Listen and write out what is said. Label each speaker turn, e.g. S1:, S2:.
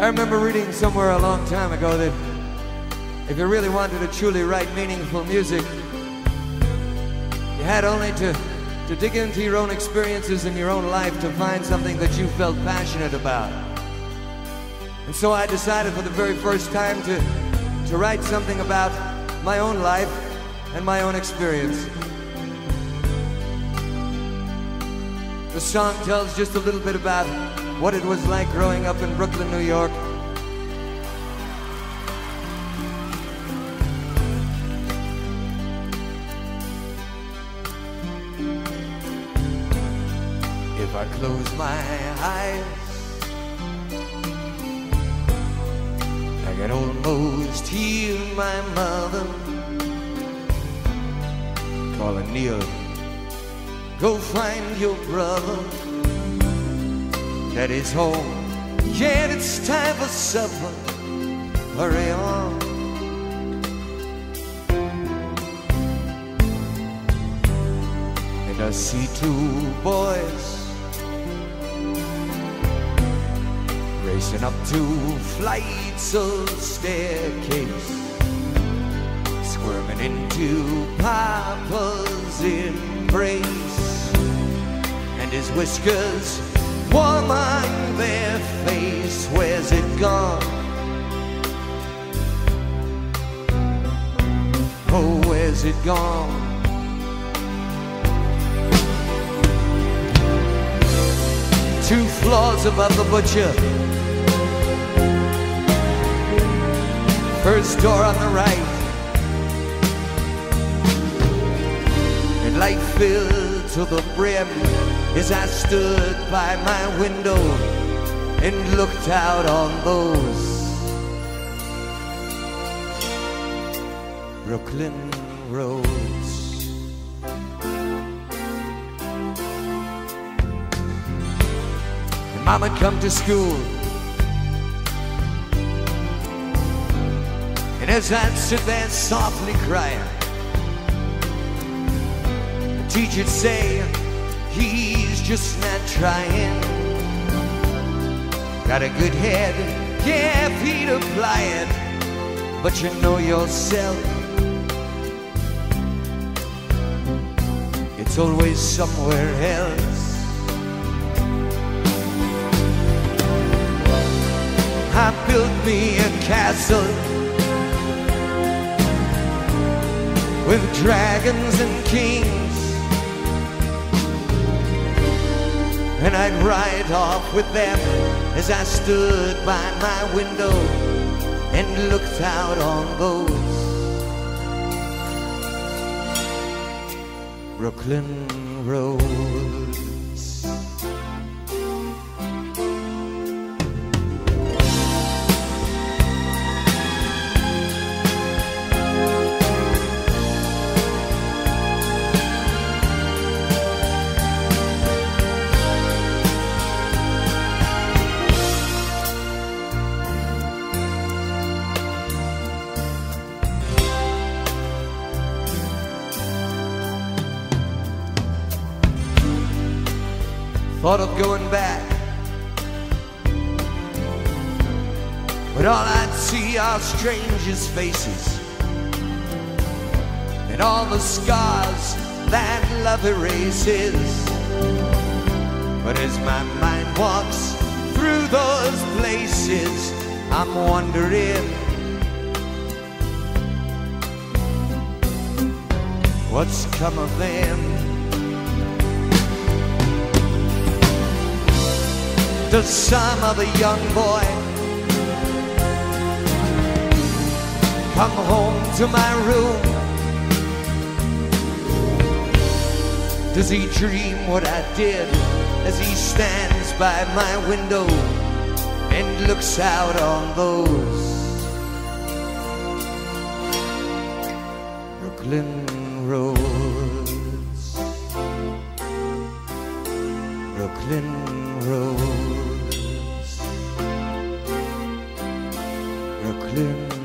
S1: I remember reading somewhere a long time ago that if you really wanted to truly write meaningful music, you had only to dig into your own experiences in your own life to find something that you felt passionate about. And so I decided for the very first time to write something about my own life and my own experience. The song tells just a little bit about what it was like growing up in Brooklyn, New York. If I close my eyes, I can almost hear my mother calling, Neil, go find your brother. Daddy's home, yeah, it's time for supper. Hurry on. And I see two boys racing up two flights of staircase, squirming into Papa's embrace, and his whiskers warm on their face. Where's it gone? Oh, where's it gone? Two floors above the butcher, first door on the right, and light filled to the brim as I stood by my window and looked out on those Brooklyn roads. And Mama come to school, and as I'd sit there softly crying, the teacher'd say, he's just not trying. Got a good head, yeah, if he'd apply it, but you know yourself, it's always somewhere else. I built me a castle with dragons and kings, and I'd ride off with them as I stood by my window and looked out on those Brooklyn roads. Thought of going back, but all I'd see are strangers' faces and all the scars that love erases. But as my mind walks through those places, I'm wondering what's come of them. Does some other young boy come home to my room? Does he dream what I did as he stands by my window and looks out on those Brooklyn roads? Brooklyn roads. Brooklyn